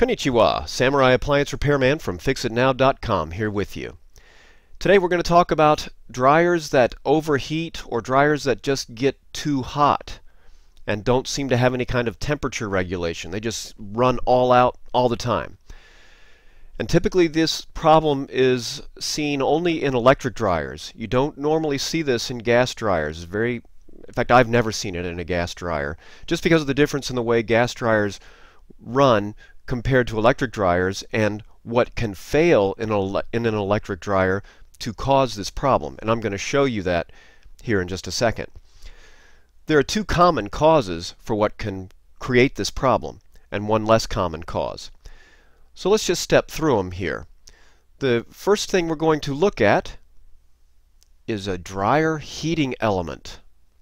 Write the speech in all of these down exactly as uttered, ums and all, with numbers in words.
Konnichiwa, Samurai Appliance Repairman from fix it now dot com here with you. Today we're going to talk about dryers that overheat or dryers that just get too hot and don't seem to have any kind of temperature regulation. They just run all out all the time. And typically this problem is seen only in electric dryers. You don't normally see this in gas dryers. It's very, in fact, I've never seen it in a gas dryer, just because of the difference in the way gas dryers run compared to electric dryers and what can fail in, a, in an electric dryer to cause this problem. And I'm going to show you that here in just a second. There are two common causes for what can create this problem and one less common cause. So let's just step through them here. The first thing we're going to look at is a dryer heating element.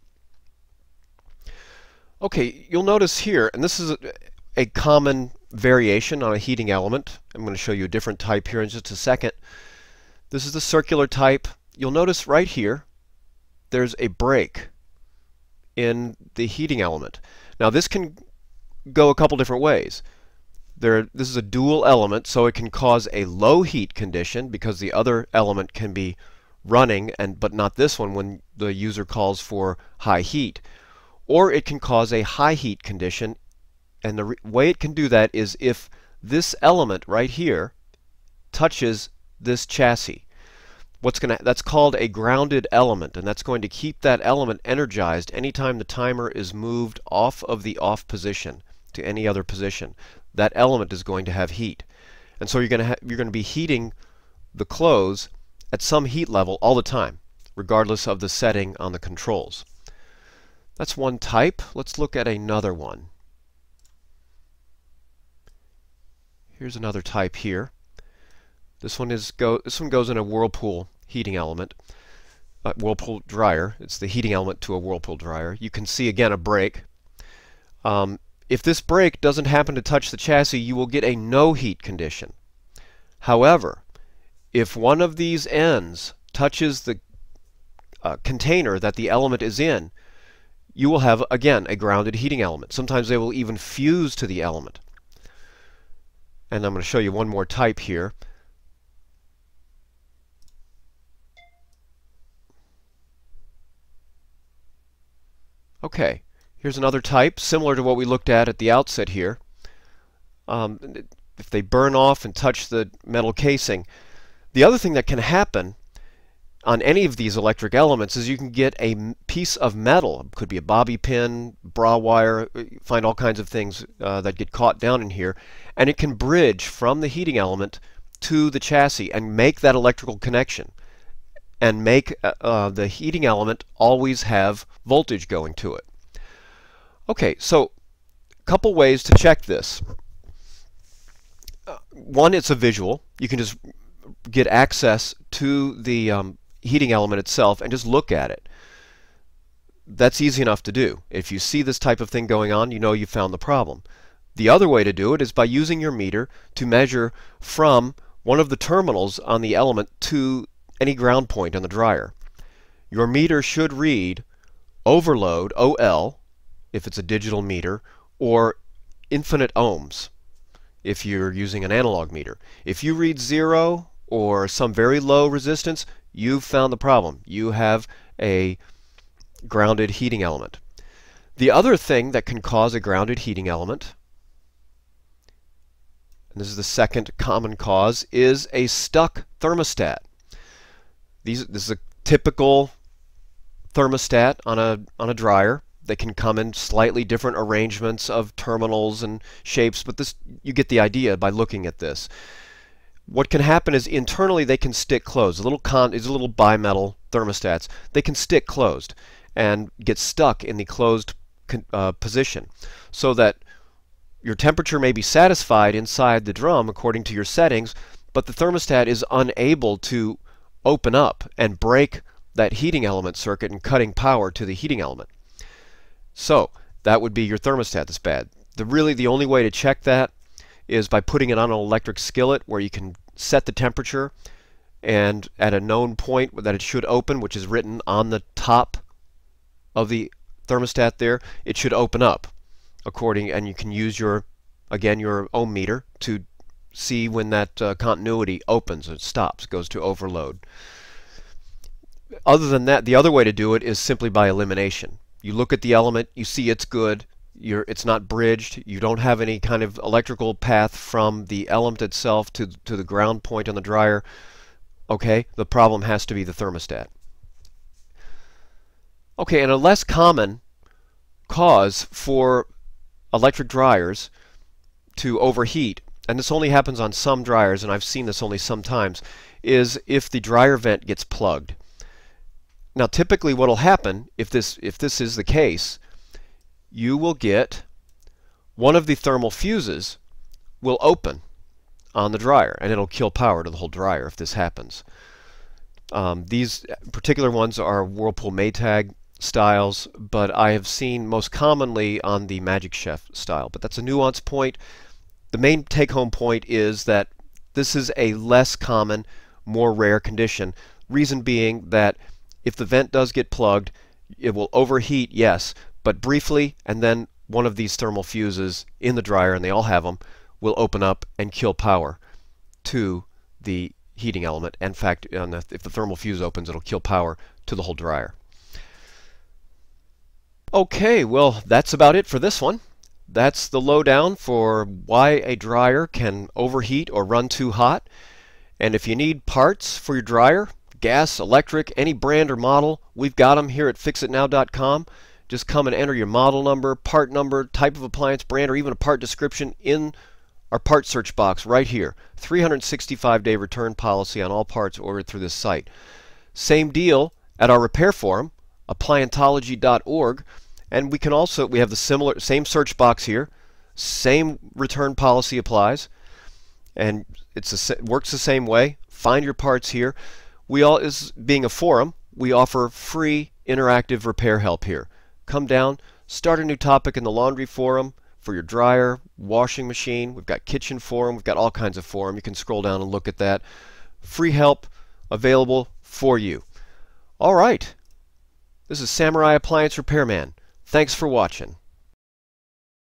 Okay, you'll notice here, and this is a, a common variation on a heating element. I'm going to show you a different type here in just a second. This is the circular type. You'll notice right here there's a break in the heating element. Now this can go a couple different ways. There, this is a dual element, so it can cause a low heat condition because the other element can be running, and but not this one when the user calls for high heat. Or it can cause a high heat condition, and the way it can do that is if this element right here touches this chassis. What's gonna, that's called a grounded element, and that's going to keep that element energized anytime the timer is moved off of the off position to any other position. That element is going to have heat, and so you're going to ha you're going to be heating the clothes at some heat level all the time, regardless of the setting on the controls. That's one type. Let's look at another one. Here's another type here. This one is go this one goes in a whirlpool heating element, uh, whirlpool dryer. It's the heating element to a whirlpool dryer. You can see again a break. Um, If this break doesn't happen to touch the chassis, you will get a no heat condition. However, if one of these ends touches the uh, container that the element is in, you will have, again, a grounded heating element. Sometimes they will even fuse to the element. And I'm going to show you one more type here. Okay. Here's another type, similar to what we looked at at the outset here. Um, if they burn off and touch the metal casing. The other thing that can happen on any of these electric elements is you can get a piece of metal. It could be a bobby pin, bra wire, find all kinds of things uh, that get caught down in here. And it can bridge from the heating element to the chassis and make that electrical connection. And make uh, the heating element always have voltage going to it. Okay, so a couple ways to check this. Uh, one, it's a visual. You can just get access to the um, heating element itself and just look at it. That's easy enough to do. If you see this type of thing going on, you know you found the problem. The other way to do it is by using your meter to measure from one of the terminals on the element to any ground point on the dryer. Your meter should read overload, O L, if it's a digital meter, or infinite ohms if you're using an analog meter. If you read zero or some very low resistance, you've found the problem. You have a grounded heating element. The other thing that can cause a grounded heating element, and this is the second common cause, is a stuck thermostat. These, this is a typical thermostat on a, on a dryer. They can come in slightly different arrangements of terminals and shapes, but this, you get the idea by looking at this. What can happen is internally they can stick closed. A little con is a little bimetal thermostats. They can stick closed and get stuck in the closed uh, position, so that your temperature may be satisfied inside the drum according to your settings, but the thermostat is unable to open up and break that heating element circuit and cutting power to the heating element. So that would be your thermostat that's bad. The really the only way to check that is by putting it on an electric skillet where you can set the temperature, and at a known point that it should open, which is written on the top of the thermostat there, it should open up according, and you can use your again, your ohm meter to see when that uh, continuity opens and stops, goes to overload. Other than that, the other way to do it is simply by elimination. You look at the element, you see it's good, you're, it's not bridged, you don't have any kind of electrical path from the element itself to, to the ground point on the dryer. Okay, the problem has to be the thermostat. Okay, and a less common cause for electric dryers to overheat, and this only happens on some dryers, and I've seen this only sometimes, is if the dryer vent gets plugged. Now typically what will happen if this if this is the case, you will get one of the thermal fuses will open on the dryer, and it'll kill power to the whole dryer if this happens. Um, these particular ones are Whirlpool Maytag styles, but I have seen most commonly on the Magic Chef style. But that's a nuance point. The main take-home point is that this is a less common, more rare condition. Reason being that if the vent does get plugged, it will overheat, yes, but briefly, and then one of these thermal fuses in the dryer, and they all have them, will open up and kill power to the heating element. In fact, on the, if the thermal fuse opens, it'll kill power to the whole dryer. Okay, well, that's about it for this one. That's the lowdown for why a dryer can overheat or run too hot. And if you need parts for your dryer, gas, electric, any brand or model, we've got them here at fix it now dot com. Just come and enter your model number, part number, type of appliance, brand, or even a part description in our part search box right here. three hundred sixty-five day return policy on all parts ordered through this site. Same deal at our repair forum, appliantology dot org, and we can also, we have the similar, same search box here, same return policy applies, and it's a, works the same way. Find your parts here. We all, is being a forum, we offer free interactive repair help here. Come down, start a new topic in the laundry forum for your dryer, washing machine. We've got kitchen forum, we've got all kinds of forum. You can scroll down and look at that. Free help available for you. All right. This is Samurai Appliance Repairman. Thanks for watching.